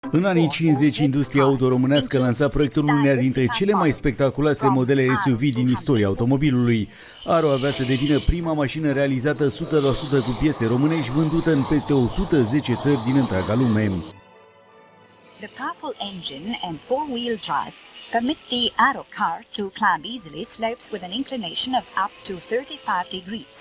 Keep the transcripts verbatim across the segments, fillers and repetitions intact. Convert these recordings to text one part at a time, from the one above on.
În anii cincizeci, industria auto românească lansa proiectul uneia dintre cele mai spectaculoase modele S U V din istoria automobilului. Aro avea să devină prima mașină realizată o sută la sută cu piese românești, vândută în peste o sută zece țări din întreaga lume. The powerful engine and four-wheel drive permit the Aro car to climb easily slopes with an inclination of up to thirty-five degrees.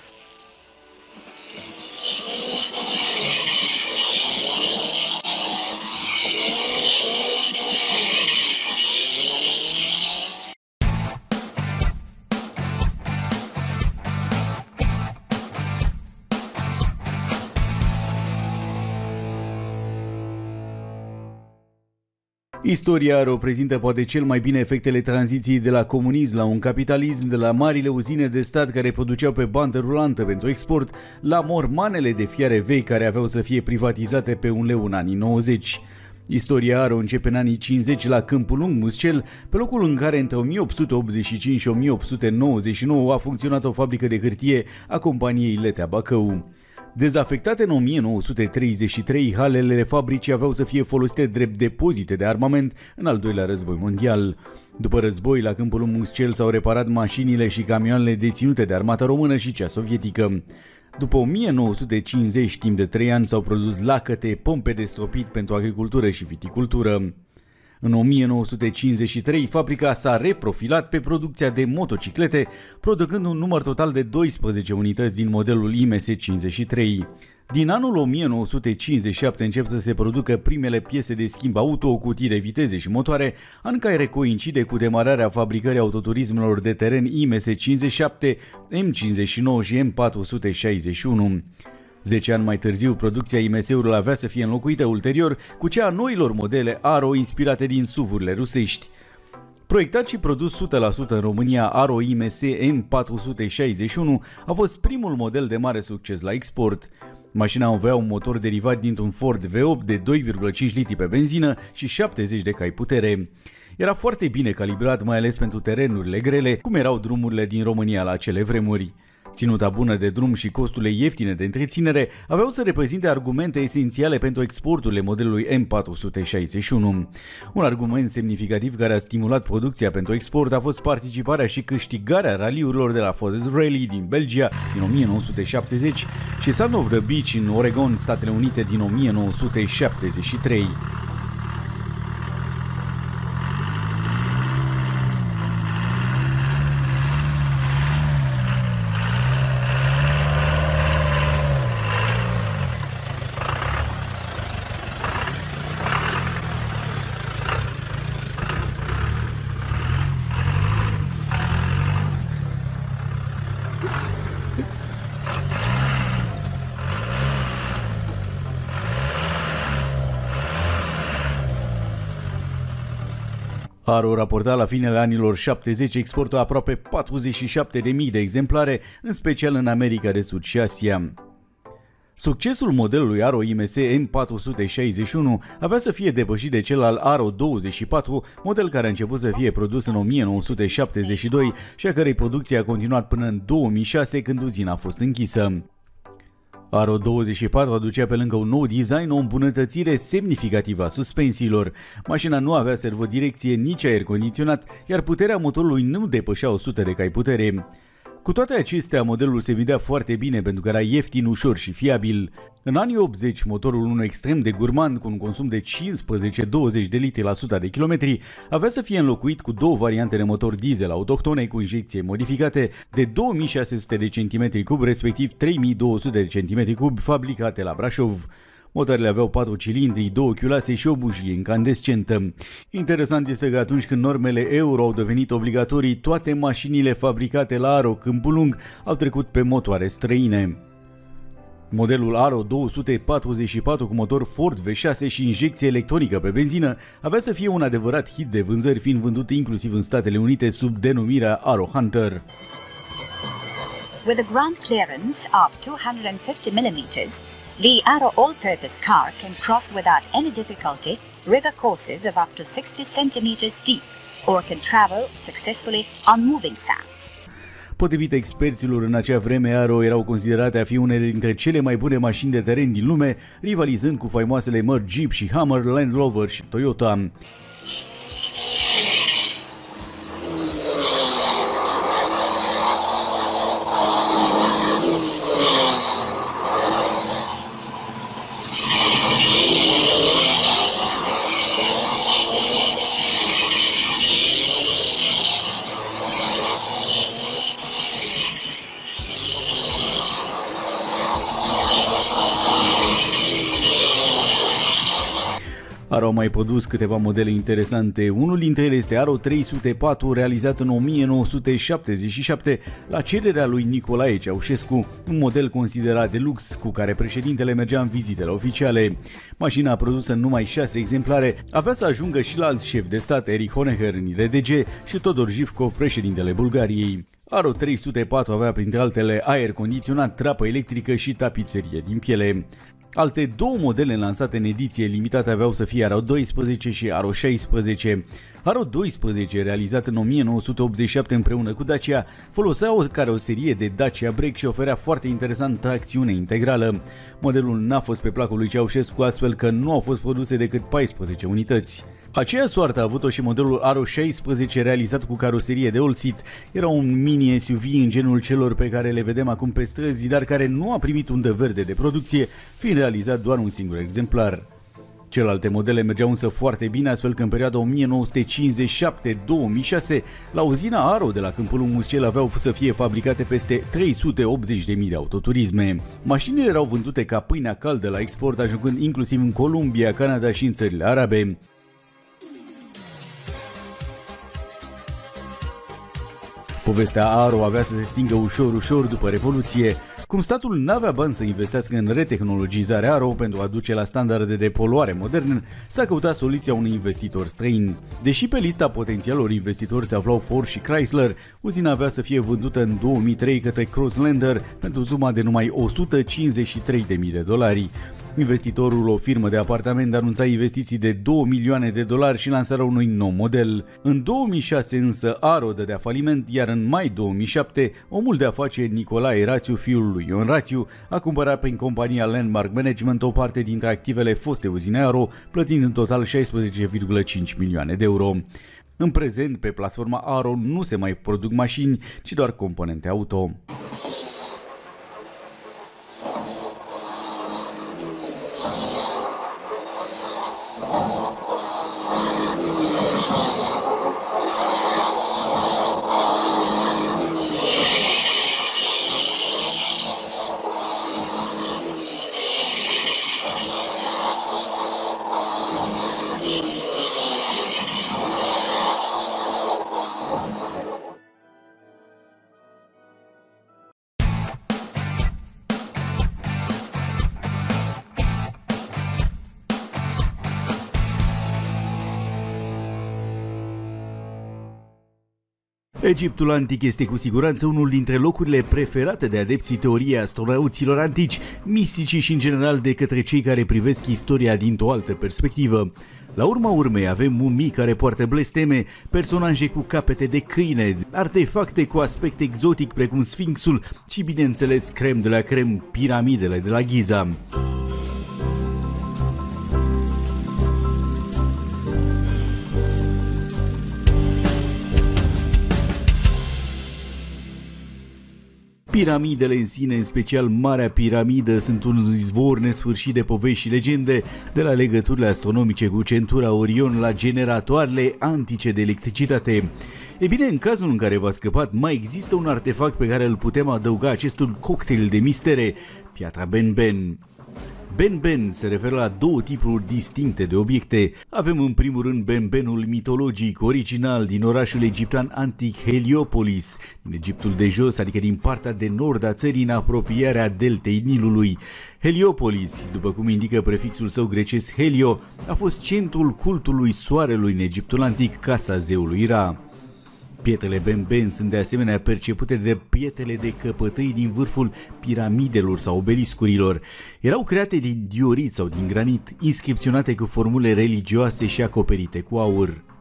Istoria Aro prezintă poate cel mai bine efectele tranziției de la comunism la un capitalism, de la marile uzine de stat care produceau pe bandă rulantă pentru export, la mormanele de fiare vechi care aveau să fie privatizate pe un leu în anii nouăzeci. Istoria Aro începe în anii cincizeci la Câmpul Lung, Muscel, pe locul în care între o mie opt sute optzeci și cinci și o mie opt sute nouăzeci și nouă a funcționat o fabrică de hârtie a companiei Letea Bacău. Dezafectate în o mie nouă sute treizeci și trei, halele fabricii aveau să fie folosite drept depozite de armament în al doilea război mondial. După război, la Câmpul Lung Muscel s-au reparat mașinile și camioanele deținute de armata română și cea sovietică. După o mie nouă sute cincizeci, timp de trei ani, s-au produs lacăte, pompe de stropit pentru agricultură și viticultură. În o mie nouă sute cincizeci și trei, fabrica s-a reprofilat pe producția de motociclete, producând un număr total de douăsprezece unități din modelul I M S cincizeci și trei. Din anul o mie nouă sute cincizeci și șapte încep să se producă primele piese de schimb auto, cutii de viteze și motoare, an care coincide cu demararea fabricării autoturismelor de teren I M S cincizeci și șapte, M cincizeci și nouă și M patru sute șaizeci și unu. Zece ani mai târziu, producția I M S-urilor avea să fie înlocuită ulterior cu cea a noilor modele Aro inspirate din S U V-urile rusești. Proiectat și produs o sută la sută în România, Aro I M S M patru sute șaizeci și unu a fost primul model de mare succes la export. Mașina avea un motor derivat dintr-un Ford V opt de doi virgulă cinci litri pe benzină și șaptezeci de cai putere. Era foarte bine calibrat, mai ales pentru terenurile grele, cum erau drumurile din România la acele vremuri. Ținuta bună de drum și costurile ieftine de întreținere aveau să reprezinte argumente esențiale pentru exporturile modelului M patru sute șaizeci și unu. Un argument semnificativ care a stimulat producția pentru export a fost participarea și câștigarea raliurilor de la Forest Rally din Belgia din o mie nouă sute șaptezeci și Sun of the Beach în Oregon, Statele Unite din o mie nouă sute șaptezeci și trei. Aro raporta la finele anilor șaptezeci exportul aproape patruzeci și șapte de mii de exemplare, în special în America de Sud și Asia. Succesul modelului Aro I M S M patru sute șaizeci și unu avea să fie depășit de cel al Aro douăzeci și patru, model care a început să fie produs în o mie nouă sute șaptezeci și doi și a cărei producție a continuat până în două mii șase, când uzina a fost închisă. Aro douăzeci și patru aducea pe lângă un nou design o îmbunătățire semnificativă a suspensiilor. Mașina nu avea servodirecție, nici aer condiționat, iar puterea motorului nu depășea o sută de cai putere. Cu toate acestea, modelul se vedea foarte bine pentru că era ieftin, ușor și fiabil. În anii optzeci, motorul unul extrem de gurmand, cu un consum de cincisprezece douăzeci de litri la sută de kilometri, avea să fie înlocuit cu două variante de motor diesel autohtone cu injecție modificate de două mii șase sute de centimetri cub, respectiv trei mii două sute de centimetri cub, fabricate la Brașov. Motoarele aveau patru cilindri, două chiulase și o bujie incandescentă. Interesant este că atunci când normele Euro au devenit obligatorii, toate mașinile fabricate la Aro Câmpul Lung au trecut pe motoare străine. Modelul Aro două sute patruzeci și patru cu motor Ford V șase și injecție electronică pe benzină avea să fie un adevărat hit de vânzări, fiind vândut inclusiv în Statele Unite sub denumirea Aro Hunter. With a ground clearance of two hundred fifty millimeters, the Aro all-purpose car can cross without any difficulty river courses of up to sixty centimeters deep, or can travel successfully on moving sands. Potrivit experților, în acea vreme Aro erau considerate a fi unele dintre cele mai bune mașini de teren din lume, rivalizând cu faimoasele mărci Jeep și Hummer, Land Rover și Toyota. Aro a mai produs câteva modele interesante. Unul dintre ele este Aro trei sute patru, realizat în o mie nouă sute șaptezeci și șapte la cererea lui Nicolae Ceaușescu, un model considerat de lux cu care președintele mergea în vizitele oficiale. Mașina produsă în numai șase exemplare avea să ajungă și la alți șefi de stat, Erich Honecker în R D G și Todor Zhivkov, președintele Bulgariei. Aro trei sute patru avea printre altele aer condiționat, trapă electrică și tapiserie din piele. Alte două modele lansate în ediție limitată aveau să fie Aro doisprezece și Aro șaisprezece. Aro doisprezece, realizat în o mie nouă sute optzeci și șapte împreună cu Dacia, folosea o caroserie de Dacia Break și oferea foarte interesant tracțiune integrală. Modelul n-a fost pe placul lui Ceaușescu, astfel că nu au fost produse decât paisprezece unități. Aceea soartă a avut-o și modelul Aro șaisprezece, realizat cu caroserie de all-seat. Era un mini S U V în genul celor pe care le vedem acum pe străzi, dar care nu a primit undă verde de producție, fiind realizat doar un singur exemplar. Celelalte modele mergeau însă foarte bine, astfel că în perioada o mie nouă sute cincizeci și șapte - două mii șase, la uzina Aro de la Câmpul Muscel aveau să fie fabricate peste trei sute optzeci de mii de autoturisme. Mașinile erau vândute ca pâinea caldă la export, ajungând inclusiv în Columbia, Canada și în țările arabe. Povestea Aro avea să se stingă ușor, ușor după Revoluție. Cum statul n-avea bani să investească în retehnologizarea Aro pentru a duce la standarde de poluare moderne, s-a căutat soluția unui investitor străin. Deși pe lista potențialor investitori se aflau Ford și Chrysler, uzina avea să fie vândută în două mii trei către Crosslander pentru suma de numai o sută cincizeci și trei de mii de dolari. Investitorul, o firmă de apartament, anunța investiții de două milioane de dolari și lansarea unui nou model. În două mii șase însă Aro dădea faliment, iar în mai două mii șapte omul de afaceri Nicolae Rațiu, fiul lui Ion Rațiu, a cumpărat prin compania Landmark Management o parte dintre activele foste uzine Aro, plătind în total șaisprezece virgulă cinci milioane de euro. În prezent, pe platforma Aro nu se mai produc mașini, ci doar componente auto. Egiptul antic este cu siguranță unul dintre locurile preferate de adepții teoriei astronauților antici, misticii și în general de către cei care privesc istoria dintr-o altă perspectivă. La urma urmei avem mumii care poartă blesteme, personaje cu capete de câine, artefacte cu aspect exotic precum Sfinxul și, bineînțeles, crem de la crem, piramidele de la Giza. Piramidele în sine, în special Marea Piramidă, sunt un izvor nesfârșit de povești și legende, de la legăturile astronomice cu centura Orion la generatoarele antice de electricitate. E bine, în cazul în care v-a scăpat, mai există un artefact pe care îl putem adăuga acestul cocktail de mistere, piatra Ben-Ben. Ben-Ben se referă la două tipuri distincte de obiecte. Avem în primul rând Ben-Benul mitologic, original din orașul egiptean antic Heliopolis, din Egiptul de jos, adică din partea de nord a țării, în apropierea deltei Nilului. Heliopolis, după cum indică prefixul său grecesc Helio, a fost centrul cultului soarelui în Egiptul antic, casa zeului Ra. Pietrele Ben-Ben sunt de asemenea percepute de pietrele de căpătăi din vârful piramidelor sau obeliscurilor. Erau create din diorit sau din granit, inscripționate cu formule religioase și acoperite cu aur.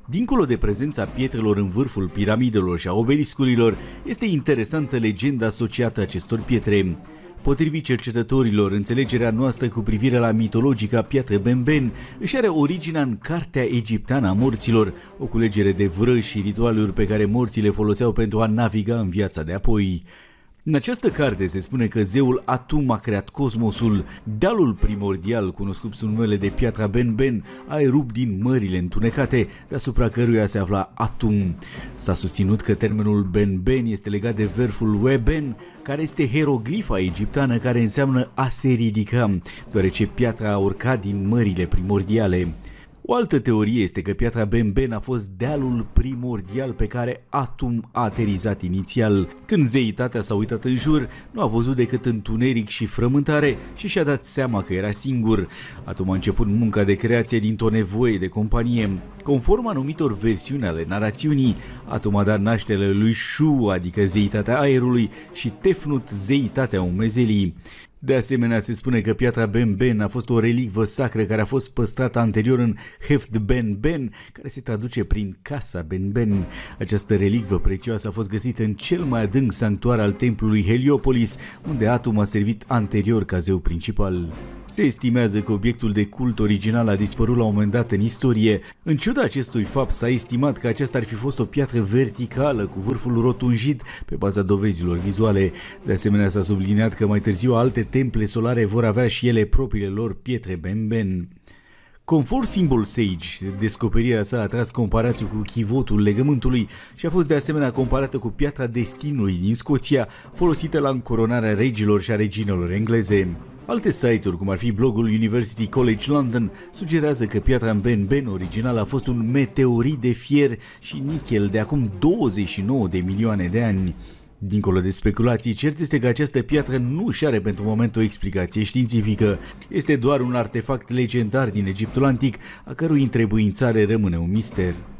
Dincolo de prezența pietrelor în vârful piramidelor și a obeliscurilor, este interesantă legenda asociată acestor pietre. Potrivit cercetătorilor, înțelegerea noastră cu privire la mitologica piatră Benben își are originea în Cartea Egipteană a Morților, o culegere de vrăji și ritualuri pe care morții le foloseau pentru a naviga în viața de apoi. În această carte se spune că zeul Atum a creat cosmosul. Dealul primordial, cunoscut sub numele de piatra Benben, a erupt din mările întunecate, deasupra căruia se afla Atum. S-a susținut că termenul Benben este legat de versul Weben, care este hieroglifa egipteană care înseamnă a se ridica, deoarece piatra a urcat din mările primordiale. O altă teorie este că piatra Benben a fost dealul primordial pe care Atum a aterizat inițial. Când zeitatea s-a uitat în jur, nu a văzut decât întuneric și frământare și și-a dat seama că era singur. Atum a început munca de creație dintr-o nevoie de companie. Conform anumitor versiuni ale narațiunii, Atum a dat naștere lui Shu, adică zeitatea aerului, și Tefnut, zeitatea umezelii. De asemenea, se spune că piatra Benben a fost o relicvă sacră care a fost păstrată anterior în Heft Benben, care se traduce prin Casa Benben. Această relicvă prețioasă a fost găsită în cel mai adânc sanctuar al templului Heliopolis, unde Atum a servit anterior ca zeu principal. Se estimează că obiectul de cult original a dispărut la un moment dat în istorie. În ciuda acestui fapt, s-a estimat că aceasta ar fi fost o piatră verticală cu vârful rotunjit pe baza dovezilor vizuale. De asemenea, s-a subliniat că mai târziu alte temple solare vor avea și ele propriile lor pietre Benben. Conform Symbol Sage, descoperirea sa a atras comparații cu chivotul legământului și a fost de asemenea comparată cu piatra destinului din Scoția, folosită la încoronarea regilor și a reginelor engleze. Alte site-uri, cum ar fi blogul University College London, sugerează că piatra Benben originală a fost un meteorit de fier și nichel de acum douăzeci și nouă de milioane de ani. Dincolo de speculații, cert este că această piatră nu își are pentru moment o explicație științifică. Este doar un artefact legendar din Egiptul antic, a cărui întrebuințare rămâne un mister.